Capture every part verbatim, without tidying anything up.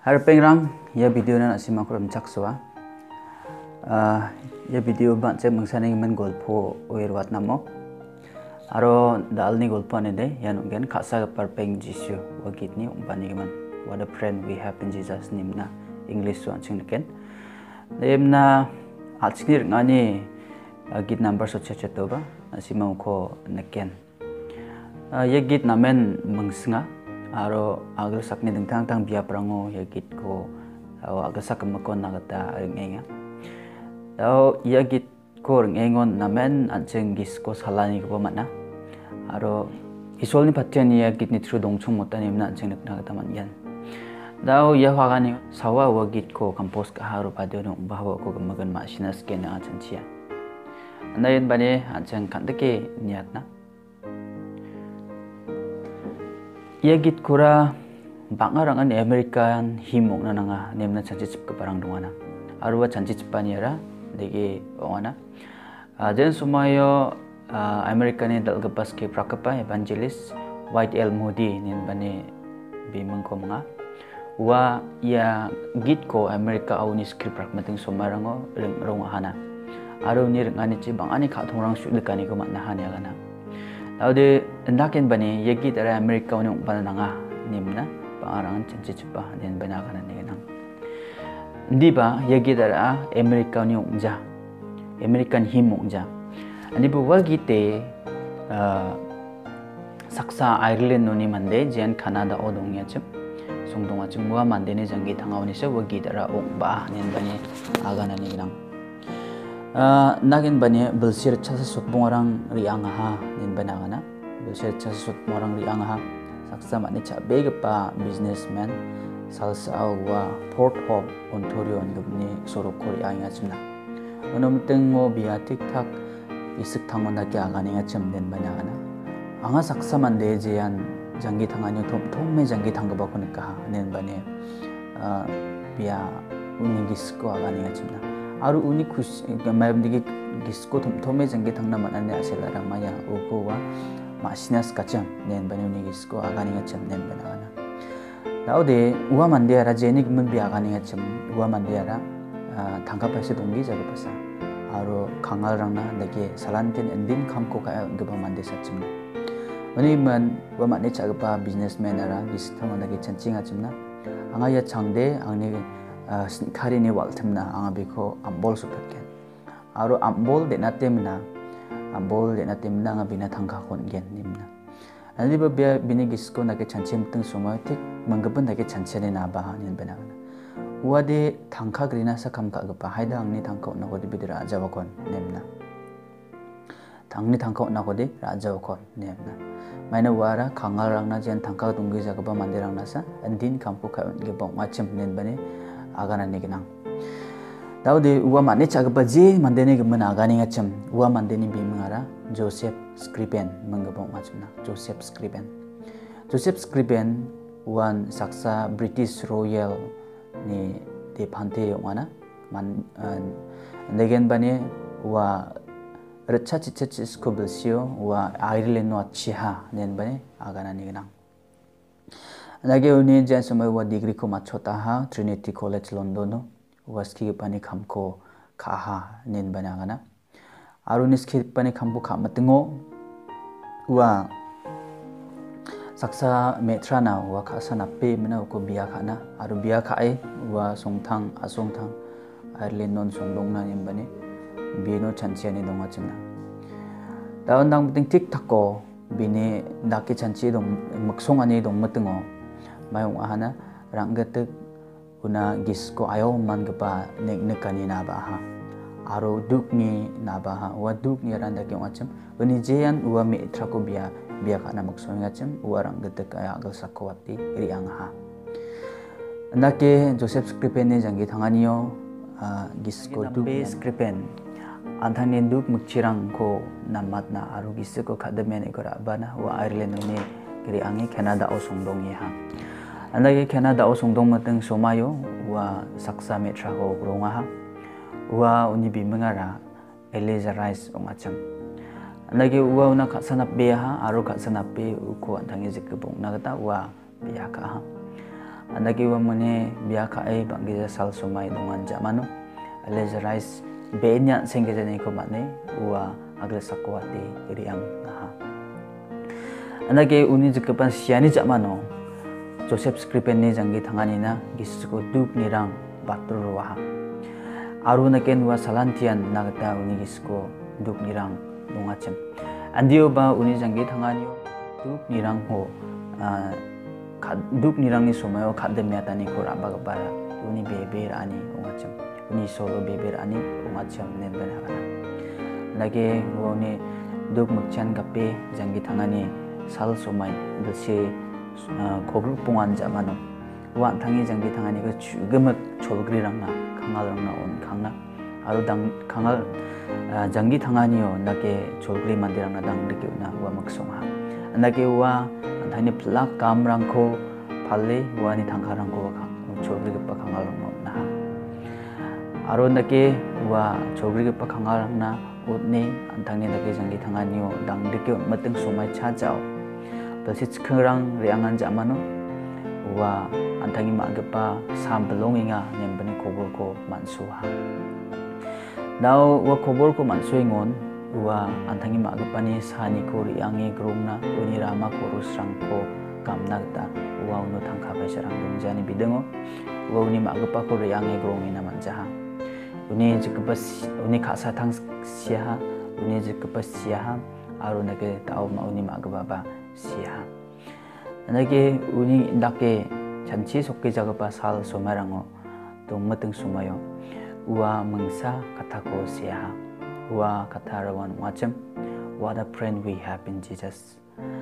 Ripeng rang ya video na nasima ko ramchak suwa. Ya video ban che mengsaning men golpo oirwat namo. Aro dal ni golpo ne de yan ungen khasa Ripeng Jisu wagit ni umpani man. What a friend we have in Jesus name na English so aching ken. Dem na aching ngani git number so che che to ba nasima ko neken. Ya git namen mengsinga aro agak sakni dengtang tang biar perango ya git ko agak sak makon nagata rengenga tau ya git ko rengengon namen anjeng gis ko salani ko mana aro isol ni patjen ya git ni tru dongchong motani na anjeng nak nagata manyan tau ya hagani sawa wa git ko compose ka haru padeno bahwa ko gemagan masina sken na chanchia andayen bane anjeng kandeke niatna ya git kura bangarangan American himok na nga nemna chanchi chip ka parang dungana aruwa chanchi chipani ara dege ongana jen sumayo American ni dal gapas ke prakapa evangelist Dwight L Moody nin bane bimang ko mga wa ya git ko America au ni script prak mating sumarango ring rongahana aru ni ringani chi bangani kha thongrang sudekani ko manahani agana Aude ndaken bani yegi dara Amerika uni umpana nanga nimna pangarangan chanchi chipa nen bana kana nenang ndi ba yegi dara Amerika uni umja American him umja ani bu wagi te saksa Ireland uni mande jen Canada odongya chim songdonga chim wa mande ne jangi thangawni se wagi dara ong'baa nen bani agana nenang Uh, nagin bani bulsir chasa sut bungarang riang ha nin banagana bulsir chasa sut bungarang riang ha saksa mani cha begapa businessmen salsa wa Port Hope Ontario ngubni sorok ko riang achimna onom tengmo biya tiktak isik thangona kya agani achim nin banagana anga saksa mande jean jangi thangani thom thomme jangi thangba ko nika nin bani uh, biya unigis ko agani achimna aru uni khus mayam digi gisko thom thome jangi thangna manane asela ramaya uko wa masinas kacham nen bani uni gisko agani ngacham nen banana daude uwa mande ara jenik mun bi agani ngacham uwa mande ara thangka paise dongi jaga pasa aru khangal rangna dage salanten endin khamko ka gaba mande sachim ani man wa mane chagpa businessmen ara gisthang dage chancing achimna anga ya changde angni kari ni waltemna anga biko ambol supatken aro ambol de natemna ambol de natemna anga bina thangka kon gen nimna ani ba be bini gisko na ke chanchim tung somay tik manggapan na ke chanchane na ba nin bana wade thangka grina sa kam ka gapa haida angni thangka na godi bidira ajawa kon nemna thangni thangka na godi rajawa kon nemna maina wara khangal rangna jen thangka dunggi jagaba mandirang nasa andin kampu ka ge bong achim nen bane agana neginang daude uwa mane chagba je mandene gemen agani ngacham uwa mandeni bimangara Joseph Scriven manggabong ngachumna Joseph Scriven Joseph Scriven wan saksa British Royal ni de phante yongana man negen bane uwa recha chicha chisko bilsio uwa Ireland no chiha nen bane agana neginang Lagi uni jan semua wa degree ko machota ha Trinity College London waski pani khamko kha nen banagana aru niski pani khambu kha matingo wa saksa metrana wa khasa na pe mena ko biya khana aru biya khae wa songthang asongthang Ireland non songdong na nen bani bino chanchia ni donga chimna daun dang ting tik thakko bini daki chanchi dong maksong ani dong matingo mayong ahana ranggatek una gisko ayo man gapa nek nekani na baha aro dukni na baha wa dukni randa ke macam uni jean wa me trako biya biya kana maksong ngacem wa ranggatek aya agal sakwati riang ha andake Joseph Scriven ne jangi thanganiyo gisko duk Scriven anthani duk mukchirang ko namatna aro gisko khadamen ekora bana wa Ireland ne kiri angi Canada o songdong ha andage Canada o songdong mateng somayo wa saksa metra ko ronga ha wa uni bimangara Eliza Rice ongacham andage wa una khasanap be ha aro khasanap be ko antangi jikbong nagata wa biya ka ha andaki wa mune biya khae bangge sal somai dongan jamano Lazarus benya sengkejani ko mane wa agla sakwati riang naha andaki uni jikepan siani jamano Joseph Scriven ni janggi thangani na gisuko dup nirang batur waha aru naken wa salantian nagta uni gisuko dup nirang dongacem andio ba uni janggi thangani dup nirang ho dup nirang ni somayo khademyatani ko raba bara uni beber ani ongacem uni solo beber ani ongacem nen benagana lagi woni dup mukchan gape janggi thangani sal somai belsi kobruk pungan jamano wa tangi janggi thangani ko chugemak cholgrirangna kangalrangna on khangna aru dang kangal janggi thangani nake cholgri mandirangna dang dikuna wa maksongha nake wa thani plak kamrangko palle wani thangkarangko wa cholgri pa kangalrangna na aru nake wa cholgri pa kangalrangna utne antangni nake janggi thangani dang dikyo mateng somai chajao Belsi sekarang riangan jamano wa antangi magapa sambelonginga nembani kobor ko mansuha. Dau wa kobor ko mansuingon wa antangi magapa ni sani ko riangi grungna unirama ko rusrang ko kamnagta wa unu tangka besarang dungjani bidengo wa uni magapa ko riangi grungina manjaha. Uni jikepas uni kasa tang siaha uni jikepas siaha aru nake tau ma uni magapa ba siya. Nage uni ndake janji sokke jagapa sal somarango tung mateng sumayo ua mengsa katako siya ua katarawan macam what a friend we have in Jesus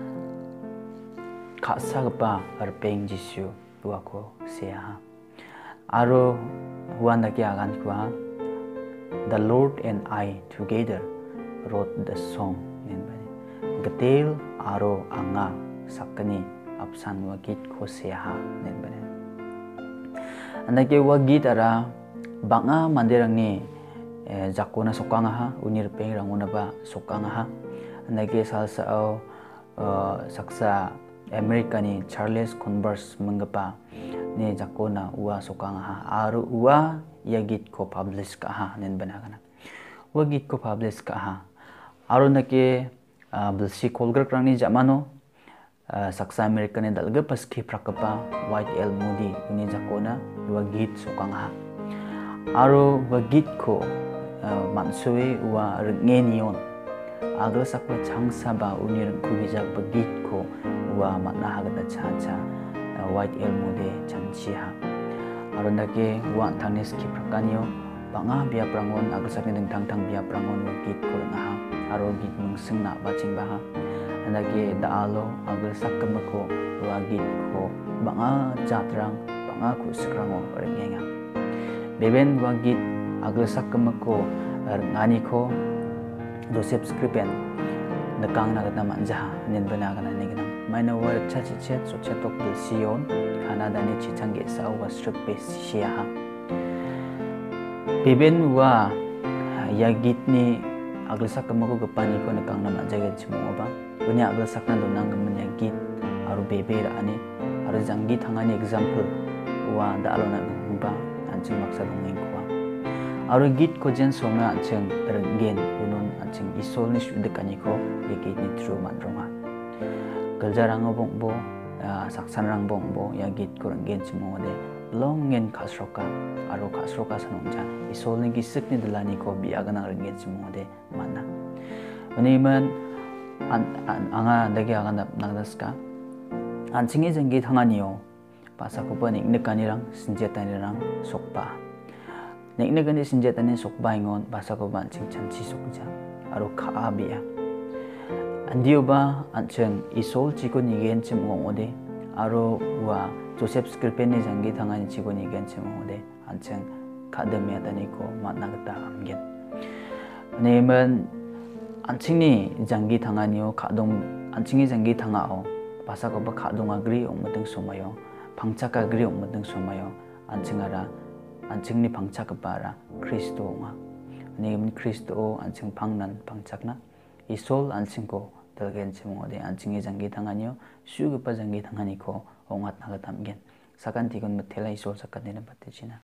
kasa gapa Ripeng Jisu ua ko siya aro ua nage agan kuah the Lord and I together wrote the song Getil aro anga sakani apsan wagit ko siya nen bane andake wagit ara banga mandirang ni jakona sokanga ha unir peng rangona ba sokanga ha andake salsa au saksa America ni Charles Converse mengapa ni jakona ua sokanga ha aru ua yagit ko publish ka ha nen bana kana wagit ko publish ka ha aru nake belsi kolgrak rangni jamano saksa Amerika ni dalga paski prakapa Dwight L Moody uni jakona dua git sokangha aro wa git ko mansue wa rengenion agla sakwa changsa ba uni rengku bijak begit ko wa makna hagata chacha Dwight L Moody chanchiha aro ndake wa thanis ki prakanyo banga bia prangon agla sakni dengtang tang bia prangon wa git ko ngaha aro git mengseng na bacing baha andake daalo agel sakemako wa git ko banga jatrang banga ku sekrango rengenga beben wa git agel sakemako ngani ko Joseph Scriven nekang na kata manja nen bena kana ne gina maina wa chachi chet so chetok de sion kanada ni chichange sa wa strip sia beben wa ya git ni aglasak kamago gapani ko nekang na manjaga chimo ba unya aglasak na donang gamanya git aru bebe ra ani aru janggi thangani example wa da alona ba anching maksa dongeng ko aru git ko jen soma anching renggen unun anching isol ni sudekani ko yegit ni true manronga galjarang bongbo saksan rang bongbo ya git ko renggen chimo de longen kasroka aro kasroka sanongja isol ni gisik ni delani ko biagana renggen chimo de mana uniman anga dagi aga nagdaska anching이 jenggi thanganiyo pasako niknekanirang sinjetanirang sokpa niknekani sinjetani sokpa ingon pasako anching chanchi sokja aro khaabia andio ba ancheng isol chiko nigen chimongode aro wa Joseph Scriven ni janggi thangani chiko nigen chimongode ancheng kademia tani ko matnagata amgen nemen anchingni janggi thanganiyo khadong anchingni janggi thangao pasako ba khadong agri ongmadeng somayo pangchaka agri ongmadeng somayo anchingara anchingni pangchaka bara Kristo nga nemen Kristo anching pangnan pangchakna isol anchingko dalgen chimongode anchingni janggi thanganiyo sugpa janggi thangani ko ongat naga tamgen sakan tikun mathela isol sakan dina batte china